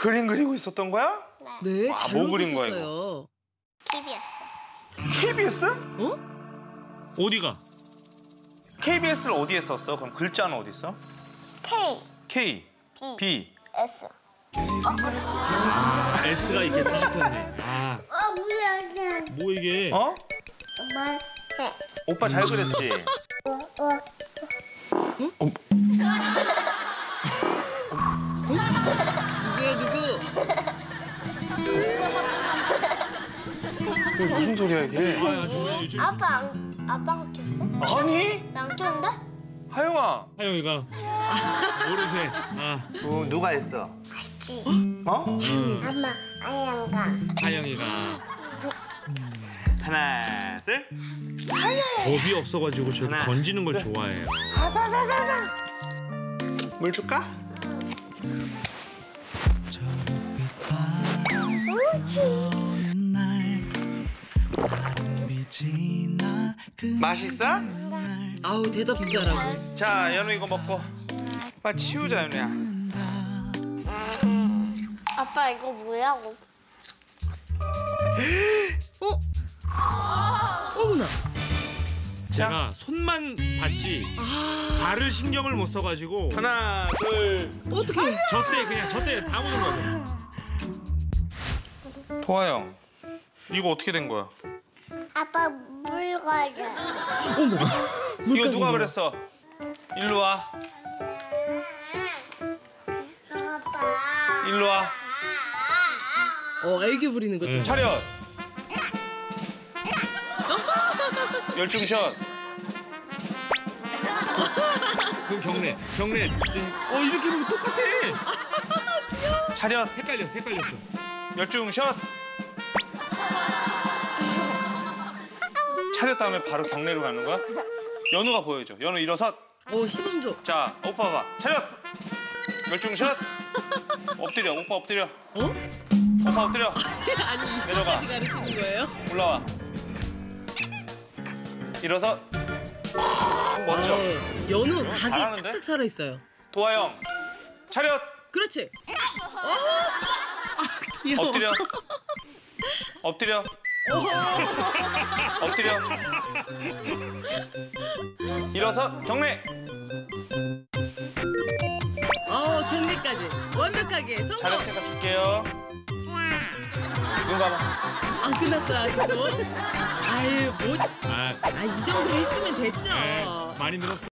그림 그리고 있었던 거야? 네, 와, 잘 뭐 놀고 그린 거야, 있었어요. KBS? 어? 어디가? KBS를 어디에 썼어? 그럼 글자는 어디 있어? K, B. S. S가 이렇게 뒤집혔네. 아, 뭐야? 뭐 이게? 어? 엄마 해. 오빠 잘 그렸지? 누구야, 누구? 이게 무슨 소리야 이게? 아, 정말 요즘 아빠가 켰어? 아니? 나 안 켰는데? 하영아. 하영이가 모르세. 아, 누가 했어? 알지. 어? 엄마 아양가. 하영이가 하나, 둘. 겁이 없어가지고 저렇게 하나, 던지는 걸 좋아해요. 사사사사사. 물 줄까? 맛있어? 아우, 대답 잘하고. 자, 연우 이거 먹고. 빨리 치우자, 연우야. 아빠 이거 뭐야? 어? 어머나. 제가 손만 봤지 발을 신경을 못 써가지고 하나, 둘. 어떻게? 저때 다 묻은 거야. 도화영. 이거 어떻게 된 거야? 아빠 물 가져. 이거 누가 그랬어? 일로 와. 아빠. 일로 와. 애기 부리는 거 좀. 차렷. 열중샷. 그럼 경례. 이렇게 보면 똑같아. 차렷. 헷갈렸어. 열중샷. 차렷 다음에 바로 경례로 가는 거야? 연우가 보여줘. 연우 일어섰. 시범조. 자, 오빠 봐봐. 차렷. 열중샷. 엎드려. 오빠 엎드려. 어? 오빠 엎드려. 아니, 내려가. 이거까지 가르치는 거예요? 올라와. 일어서. 멋져. 연우 각이 잘하는데? 딱딱 살아있어요. 도화영. 차렷. 그렇지. 귀여워. 엎드려. 엎드려. 엎드려. 일어서. 경례. 경례까지 완벽하게 성공. 잘했으니까 줄게요. 눈 감아. 안 끝났어요, 아직도. 아유, 뭐. 아, 이 정도 했으면 됐죠. 많이 늘었어.